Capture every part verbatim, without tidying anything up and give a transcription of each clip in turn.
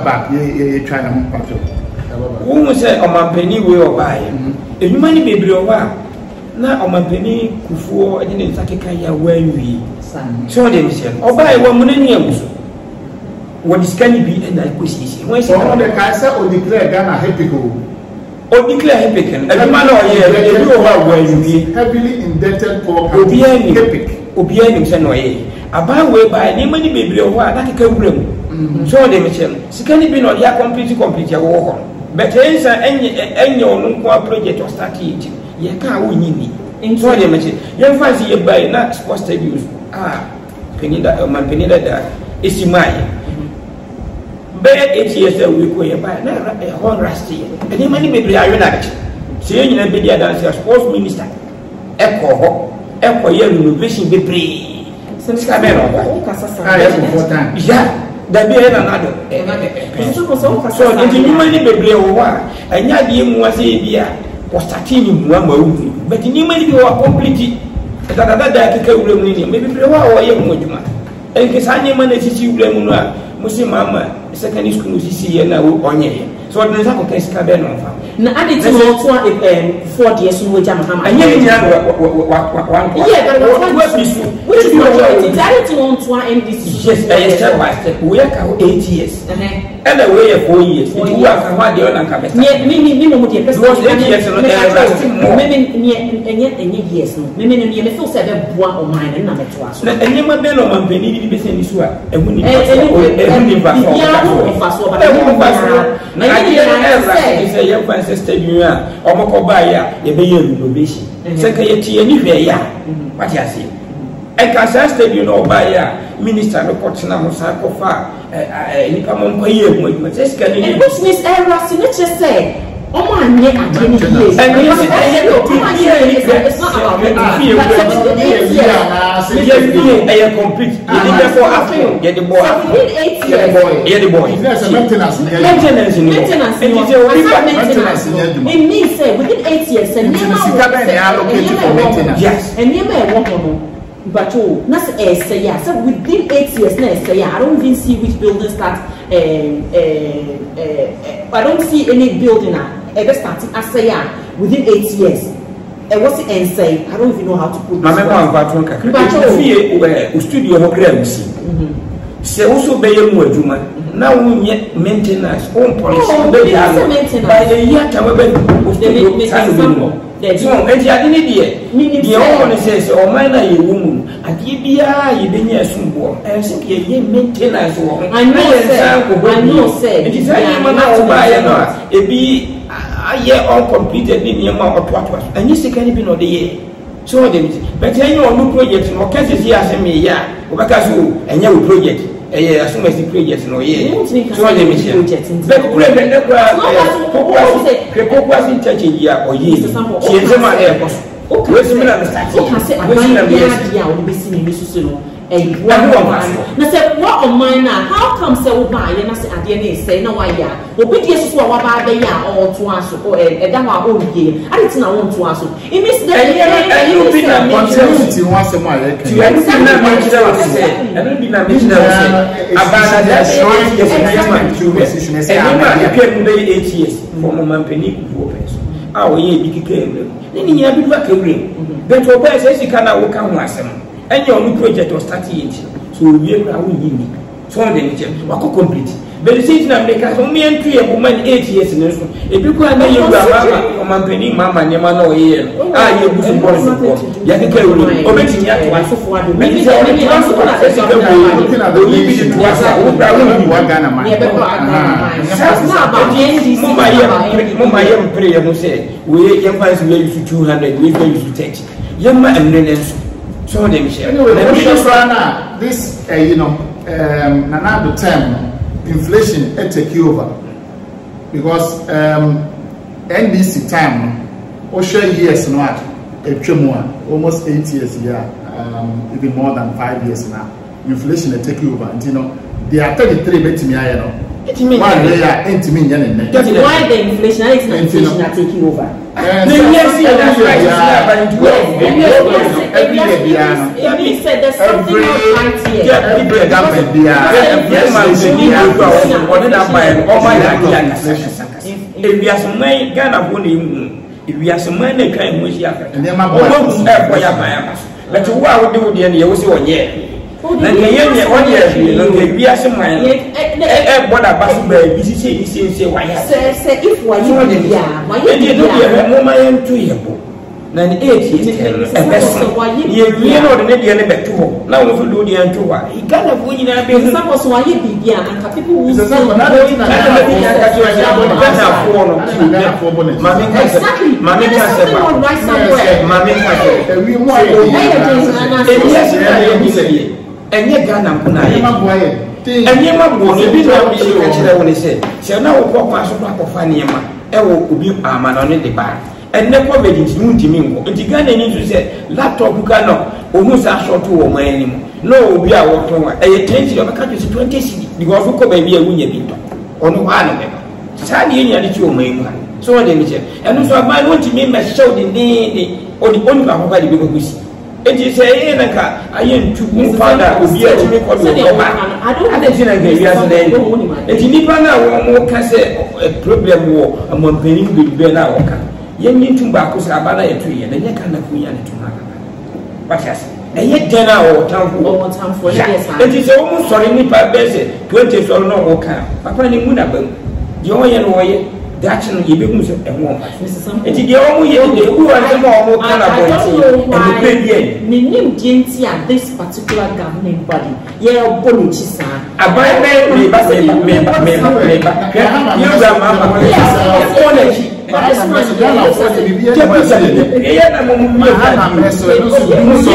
back ye ye try na mpacho wo say omampani we obaye enuma ni bebre owa na omampani kufuo ede ne nsakeka ya wawi so de mission obaye wa munani aguso wo diskani bi na kwesisi wo say on the kaisa o declare Ghana hypocritical o declare hypocritical enuma na oye e bi owa wawi heavily indebted poor obiani obiani say no ye aba we ba ni mani bebre owa na keka wura mu so de mission sikani bi no ya complete complete ya wo ho but ensa enye enye onu kwa project o start it ye ka wo nyini so de mission ye fancy ye buy na sports stadiums ah penida man penida da esimai be eight years we ko ye buy na hon rusty eni mani bebre ayo na chi se ye nyina be dia dance sports minister eko ho eko ye renovation bebre since camera o kasa sa ya da bi na nado so nti nyuma ni bebre wo wa anya die mu ase bia ko starting ni mu ama wu but nyuma ni bi wo complete da da da kika wure mu ni me bebre wa wo ye mu adwuma enke sa nyuma na sisi wure mu no a musi mama secondary school sisi ye na wo onye so de nsa ko kesa be no fa na ade ti mo to em four years no jam ha anya ni nya wa wa yeah but what is which is majority ade ti mo to end this yes I step by step we ka eight years eh and we are four years it we ka wa de on ka beta me me me mo de person eight years no eh me me me enye enye years no me me no me feel say be boa o mine na me to aso na enye ma be no man pani bi be say ni so a ehu ni eh ehu ni ba so ya no fa so ba ehu ba so na ade e say ye fa stadium a omoko ba ya ye be ye renovation se ka ye tie ni hwe ya what ya say e ka sa stadium no ba ya minister no kotena mo sa ko fa ni pa mo ko ye hu adwuma se ska ni which means era signature say omo anye ade ni yes and you say it's not about me I am complete you need therefore after get the boy eight years yeah the boy there's a maintenance maintenance maintenance maintenance it means say within eight years and never allocated for maintenance yes and never work on but oh na say say yeah so within eight years na say yeah I don't even see which building start um uh, uh, I don't see any building ever starting as say yeah within eight years and what's it and say I don't even know how to put my member of Patron kakra fie o studio ho kra musi se wo so be ye mu adwuma na wo nye maintenance on policy be ya by the year ta we be o studio sa no so enti ade ni de de o no say say o man na ye wu mu ade bia ye be nya asumbo e se ke ye maintenance wo I know say enti say ye man na o ba ye no e bi aye uncompleted ni niam oto ato anyi sekani bi no de ye so de but enye onu project no kase si asem ye ya obaka so enye wo project eh asem asi project no ye so de me se but project de kwa ke ko kwa sin church ya oye si enzema e ko so we si me na start o ka se aban ya o be si ni susu no eh na say what on mine now how come say we buy na say ade na say na wa ya obi die so wa ba be ya all to aso e da wa o ye ade ti na won to aso it means that you be na continuity one say ma ye can you be na mention what say and be na mention what say abana that showing the statement to position say am na pe mu be eight years for mo man peni ku person ah o ye bi kike emre ni ni ya bi ba kewre but o ba say sika na wo ka ho asem and your new project was starting it so we are going in so on the nature we are complete but the city na make us me entry e woman eight years no so e bi ko na ye gba mama o man peni mama nyema na o ye ah ye busu boy so ya ke ke wuri o be tin ya to aso fo ado me say o be aso na se ke bo o ni bi to aso o bra wo bi wa Ghana man ye be ko Ghana man na ba N D C mama ye mama ye pray mo say we ye pass we use two hundred we use thirty ye ma emne so so they share. Anyway, the this uh, you know, um, now the term inflation it take over because um, N D C time, or share years now, almost eight years yeah, um, even more than five years now. Inflation it take over, and you know they are thirty-three bet me, you know. It means why they are intimate. That's why the inflation is not inflation are taking over. The yes, that's right. Every year, it means that there's something not right here. every government, if we are some way, Ghana won't. If we are some way, they can't wish you. And then my boy, but to what would do the end, you will see one year. Na yeye one year no dey bia se man e boda basu ba bi si se se se wa ya se se if wa you dey bia wa you dey bia mo ma yen tu ye bo na ni eight ye e best ye wie no de ne ne betu ho na wo fu do de antu wa I Ghana bo nyina be some person wa ye bibia and people who say na na na ma me ka se ma me ka se ba ma me ka se we mo ayo e yes na ye bi se enye Ghana mpuna ye enye mabo no bi na bi ka kire woni se se na wo kwa kwa so kwa kwa niema e wo obi ama no ne de ba enne ko be di mu ntimi nko nti Ghana ni so se laptop ka no o mu sa short wo man anim no obi a wo ton wa e ye twenty o ka to twenty cedi because ko ba bi a wunya bi to ono ha no be sa ni nya di ti o man mu so what dey me che eno so ba no ntimi me show di ni oni oni ba ko ba di be ko si eti say na ka ayen tu mu fada obi a timi ko do ba ade ti na ga wi aso den eti nipa na wo mo ka se problem wo amompeni bi be na wo ka yen ni tu ba ko sa ba na etu ye na nya ka na ku ya ne tu na ka ba sha se e ye den na wo tanfo wo tanfo yes ha eti se wo mo sori nipa be se twenty so no wo ka papa ni mu na ba je wo ye no wo ye that's no you be mu se e ho eti de wo mu ye de ku wa se mo mo ka na bo ti e be ye me nim genti at this particular governing body ye obolo chi sa abai be me ba se me ba me ba me ba you ga ma ma o le chi but as much as Ghana for the B B S e ya na mo mu ye ha na so no so mu so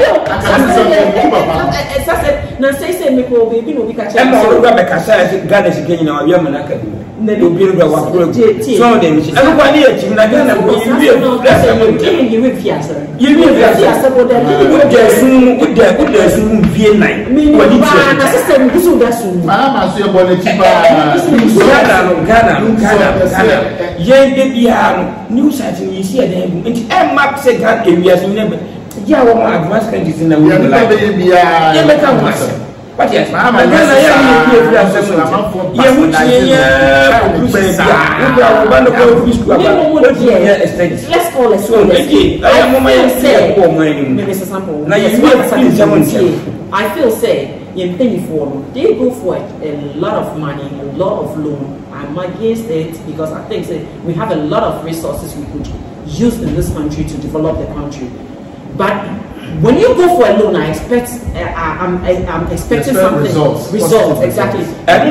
na say say me ko baby no bi ka cha e mo ro ba ka sa Ghana si kenyi na wa bia na ka na do bi ro wa ko so dem si anu kwa ni e chi na Ghana ko yi bi e mo ti yi wi fia so yi wi fia so bo da ni wo de sun wo de wo de sun vie nine wa ni ti na system bi so da sun ma ma so e bo le chi ba Ghana no Ghana no Ghana Ghana ye de bia no new site ni si e den bu nti e map se Ghana e wi aso ni be ya wo ma advance countries na wo la be bia ye be ka wo what yes ma ma Ghana ya ni e fi aso ye hu ti ya ku be bia wo bia wo ba no ko fi school ba wo ti ya extend let's call it so maybe I mo ma ya say ko mo ni Mister Sample na you fi someone I feel say in penny for they go for a lot of money, a lot of loan. I'm against it because I think say, we have a lot of resources we could use in this country to develop the country. But when you go for a loan, I expect uh, I'm I, I'm expecting something results. Results exactly. And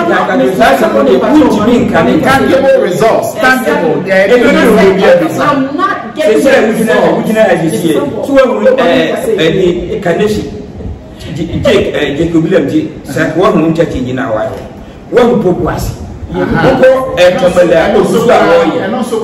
tangible results. Tangible. I'm not getting results. Jake Jacob William J. Sack one moon chatting our one purpose. You go and come and also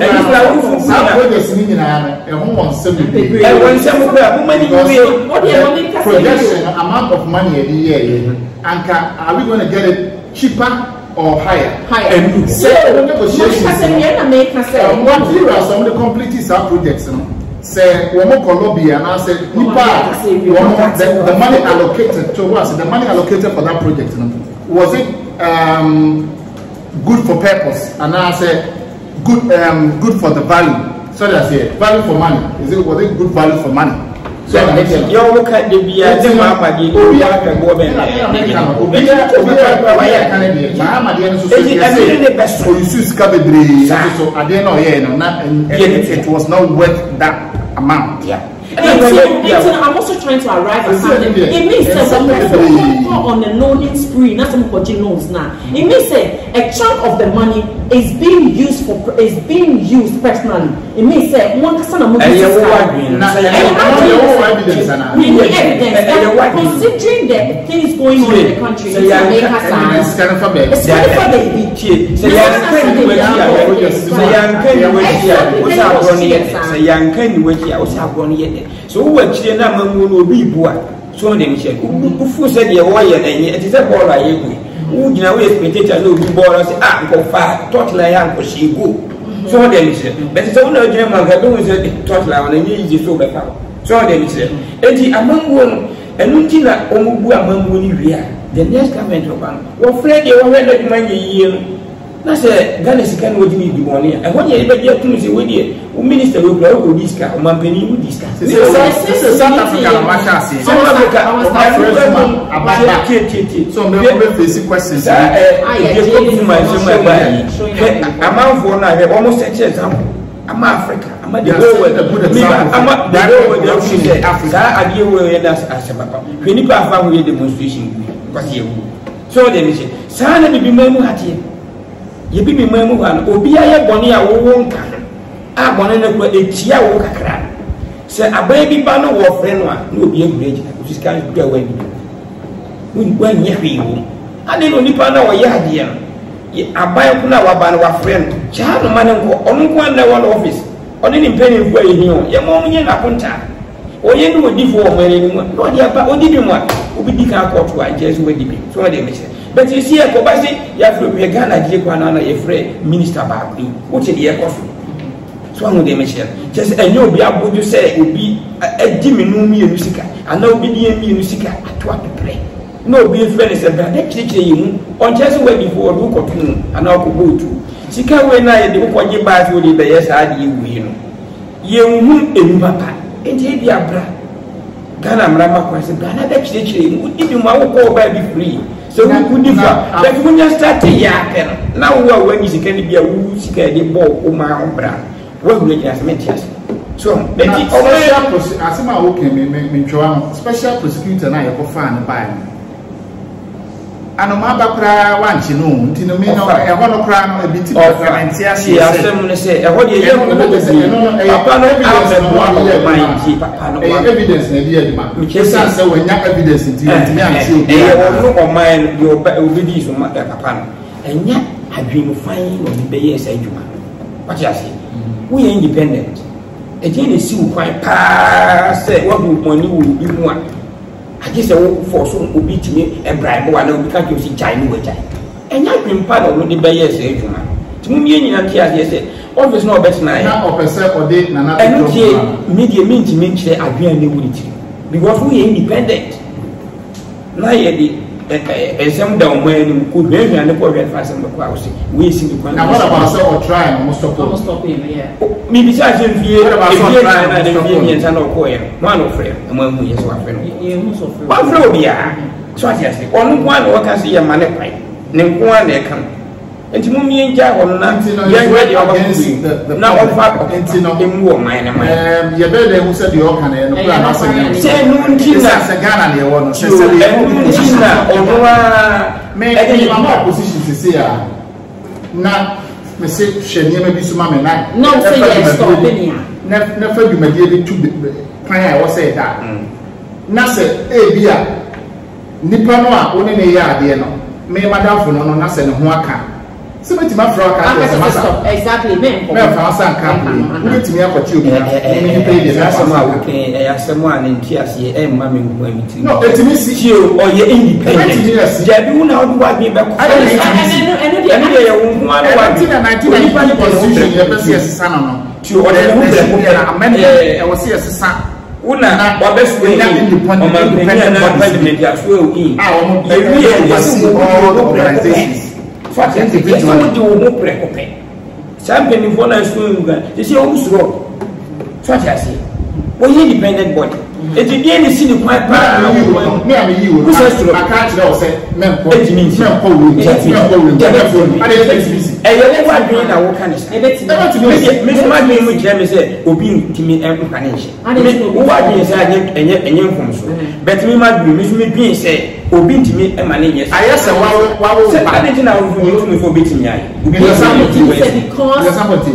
projection amount of money a year. And are we going to get it cheaper or higher? Higher. So, negotiations. What are some of the complete our projects? Say woman Colombia and I said the, the money allocated to us, the money allocated for that project, was it um, good for purpose? And I said good um, good for the value. Sorry, I say value for money. Is it was it good value for money? So you look at the B S it was not worth that amount. Yeah. I'm also trying to arrive at something. It means that when go on a loaning spree, not some loans now. It means that a chunk of the money is being used for is being used personally. It means that one person of money. Considering the things going on in the country, it's kind of a baby. It's kind of a baby. So what you know will be boy. So them said, who said you were and it is a ball I agree. who you know spectator no be ball say ah go far touch line and go she go so dem say but say we no dey man ga don say touch line na nye easy so be fa so dem say enti amango no enu ti na omubu amango ni wi a the next government of an wo frɛ de wo hwɛ na dwuma nye yie na sɛ Ghana sika no wodi ni di bɔne a ɛhɔ nyɛ bɛgye atunu sɛ wodi wo minister wo kura wo di sika o mampani wo di sika sɛ South Africa no ma chance South Africa ababa so me go face questions eh eh you go my so my amanfo na hwɛ almost set example ama Africa ama the whole world ama the whole world dey say Africa adie wo yɛ na asɛbaba hwɛ nipa afa ho yɛ demonstration because yɛ wo so dem say saa na bibi mamu hatie ye bibi mamu ha no obi aye bone a wo wo nka a bone na ko etia wo kakra se abai bi ba no wo frɛ no a na obi agure gina ko sika gba wa ni wo ni kwa nya hwe wo ade no nipa na wo yɛ ade no ye abai ko na wa ba no wa frɛ no cha no ma ne nko ɔno nko na wo no office ɔne ni mpani nko ayi hi o ye mo nye na konta o ye no odi fo o mare ni mo no dia ba odi bi mo a obi di ka court wa je so odi bi so de me but you see ko ba si ya fro bi Ghana die kwa na na ye frɛ minister ba bi wo che de ye ko so so anu de me share just enyo obi abodu sɛ obi adi me no mi enu sika ana obi di mi enu sika ato apepre na obi frɛ ne sɛ bra de kyekye yi mu on che so wadi fo odu ko tunu ana ko botu sika we na ye de ko gye ba so de be ye sa de ewu yi no ye hu enu papa enti e bi abra Ghana mrama kwa sɛ bra na de kyekye yi mu ibi mu awo ko ba bi free so we could differ but when you start ya pen now when you can be a woo sika de bo o ma ombra we will just make yes so maybe special asema okay me me ntwa special prosecutor na ye ko fa ne ba ano ma ba kra wanchi no nti no me no e ho no kra no e biti garanti ase asem ne se e ho de ye ko no papa no evidence no wa no mind ti papa no evidence na bi e ma me kesa se wanya evidence ti nti me anti obi e wo no o mind yo obi di so ma papa no enya adwemu fan no be ye sa adwuma what you say we are independent e je ne si wo kwan pa se wo bu money wo bi mu a age se wo force obi timi e bribe wa na obi ka jo si chai ni we chai enya gwimpa na wo de be ye se adwuma timu mi nyina ti ase se office na obet na na opese ode na na eno tie media minti min kire adwan na wuri tiri because we are independent na ye di esem da o man ni ko hwehwe ne ko hwe fa sem ko awose we si ni kwan na what about say or try almost stop almost stop him yeah mi bi sa sem fie e try na de fie mi nta na ko ye man of frame e mo hu ye so afre no ye hu so frame wa frame obi a so ati ase onu kwa na waka se ye mane pai ne nko na e kan enti mo mi enja ho na ye ready over na on fact enti no emu o man na man eh ye be le hu se de o kan e no kra na se se nu nti na se Ghana le wo no se se le nti na ono wa me e ma ma opposition se se a na me se hwe niam bi so ma me na no say yes stop me na na fa dwumadie bi tu kan a wo se da na se e bi a nipa no a woni ne ya ade no me madamfo no no na se ne ho aka somebody ma fra ka stop exactly me me fa san ka we timi akwati obi na me ni pay the last ma wo ken e asemo an nti ase e ma me nko amiti no etimi si ti o ye independent ja bi una wo wa bi be ko eno eno dia eno dia ye wo nko an wa bi na nineteen ninety constitution ye be se sesa no ti o de hu bre ko na amend e wo se sesa una wa be so ni independent parliament ya so o in ah o mo ye wi ye si all organizations for individual so do wo preoccupy champion ni fona school nga they say who's wrong so what I say we independent body e ti die ni si ni kwa pa me am yi wo aka kire o say men ko men ko wo men ko wo ade flexibility e ye le wa dwen na wo kan say e beti me me ma dwen mu kire me say obi ntimi en kwa ne nche me wo wa dwen say enye enye enye mfom so but me ma dwen me me dwen say obi ntimi e ma ne nye aye se wa wa wo ba ade ti na wo ntimi fo betimi aye because because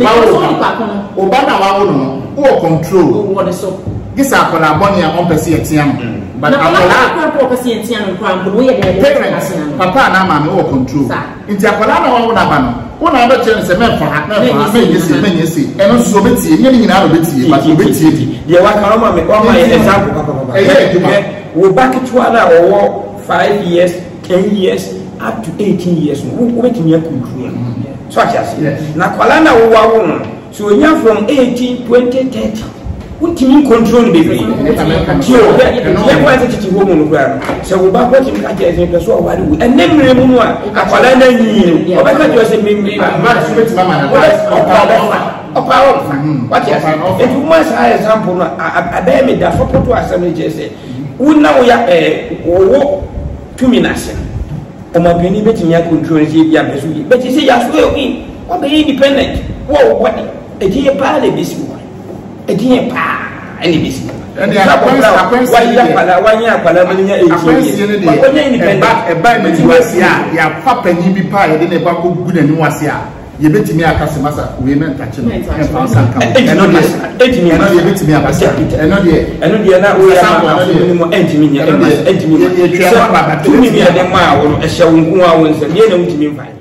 o ba na wa wo no o control o what is so gisa akola boni ya on pese yetiam but akola ko pese yetiam kran bo ye de papa na ma me o control nti akola na wa wo na ba no wo na ba chere se me fa ha me fa me yesi me yesi e no so betie nye ni nyina ro betie but o betie bi de wa kan ma me o ma example papa papa eh wo back to na o five years ten years up to eighteen years no wobɛtumi akuntu so akyase na kwala na wo wa wo no so onya from eighteen twenty thirty wotimi control no bebre tio ye kwa se titi ho mu no kra se wo ba ko tim ka je se pe so o wari wo enemre mu no a akwala na nyi o ba ka jo se memri ba so betima ma na o pa o what ya if you must have example no abe me da fopoto asem je se wona wo ya eh wo tumi na se o ma bi ni betimi ya control se bia be so yi but se ya so e o be independent wo wo e je pa le bisi edin pa any bisi and the appointment why ya pala why ya pala manya e ti onye independent e ba me tiwase a ya papa nyi bi pa ye de ne ba ko gu na ni wase a ye betimi akase masa we men tache no e fa sanka eno de etimi eno de betimi akase eno de eno de na o ya ma ni mo entimi nya entimi ye twa ba ba to mi bi de ma wo no e hye wo nku a wo nse ye na mutimi mfa